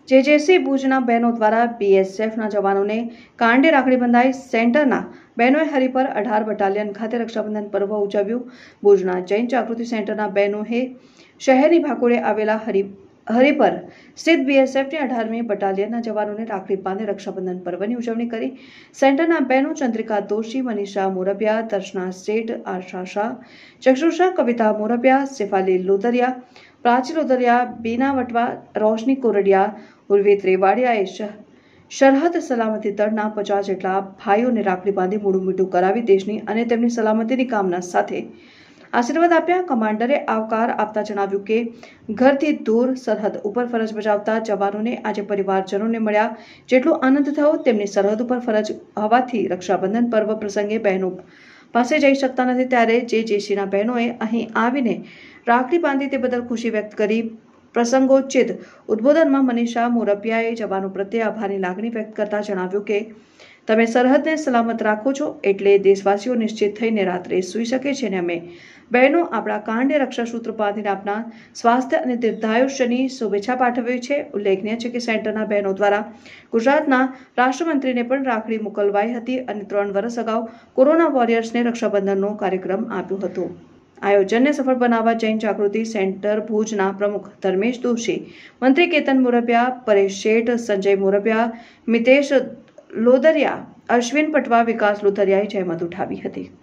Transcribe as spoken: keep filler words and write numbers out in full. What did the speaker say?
જેજેસી ભુજના બહેનો દ્વારા બીએસએફના જવાનોને કાંડે રાખડી બંધાઈ। સેન્ટરના બહેનોએ હરિપર અઢાર બટાલિયન ખાતે રક્ષાબંધન પર્વ ઉજવ્યું। ભુજના જૈન જાગૃતિ સેન્ટરના બહેનોએ શહેરની ભાકોળે આવેલા હરિ હરિપર સ્થિત બીએસએફની અઢારમી બટાલિયનના જવાનોને રાખડી બાંધી રક્ષાબંધન પર્વની ઉજવણી કરી। સેન્ટરના બહેનો ચંદ્રિકા દોશી, મનીષા મોરબિયા, દર્શના શેઠ, આશા શાહ, ચક્ષુષા, કવિતા મોરબિયા, શેફાલી લોદરિયા, પ્રાચી લોદરિયા, બીના વટવા, રોશની કોરડિયા, ઉર્વી ત્રિવાડિયાએ સરહદ સલામતી દળના પચાસ જેટલા ભાઈઓને રાખડી બાંધી મોઢું મીઠું કરાવી દેશની અને તેમની સલામતીની કામના સાથે આશીર્વાદ આપ્યા। કમાન્ડરે આવકાર આપતા જણાવ્યું કે ઘરથી દૂર સરહદ ઉપર ફરજ બજાવતા જવાનોને આજે પરિવારજનોને મળ્યા જેટલો આનંદ થયો। તેમની સરહદ ઉપર ફરજ હોવાથી રક્ષાબંધન પર્વ પ્રસંગે બહેનો પાસે જઈ શકતા નથી, ત્યારે જેજેસીના બહેનોએ અહીં આવીને રાખડી બાંધી તે બદલ ખુશી વ્યક્ત કરી। પ્રસંગોચિત ઉદ્બોધનમાં મનીષા મોરબિયાએ જવાનો પ્રત્યે આભારની લાગણી વ્યક્ત કરતા જણાવ્યું કે તમે સરહદને સલામત રાખો છો એટલે દેશવાસીઓ નિશ્ચિત થઈને રાત્રે સૂઈ શકે છે અને અમે બહેનો આપણા કાંડે રક્ષાસૂત્ર બાંધીને આપના સ્વાસ્થ્ય અને દીર્ઘાયુષ્યની શુભેચ્છા પાઠવી છે। ઉલ્લેખનીય છે કે સેન્ટરના બહેનો દ્વારા ગુજરાતના રાષ્ટ્રમંત્રીને પણ રાખડી મોકલવાઈ હતી અને ત્રણ વર્ષ અગાઉ કોરોના વોરિયર્સને રક્ષાબંધનનો કાર્યક્રમ આપ્યો હતો। આયોજનને સફળ બનાવવા જૈન જાગૃતિ સેન્ટર ભુજના પ્રમુખ ધર્મેશ દોશી, મંત્રી કેતન મોરબિયા, પરેશ શેઠ, સંજય મોરબિયા, મિતેશ લોદરિયા, અશ્વિન પટવા, વિકાસ લોદરિયાએ જહેમત ઉઠાવી હતી।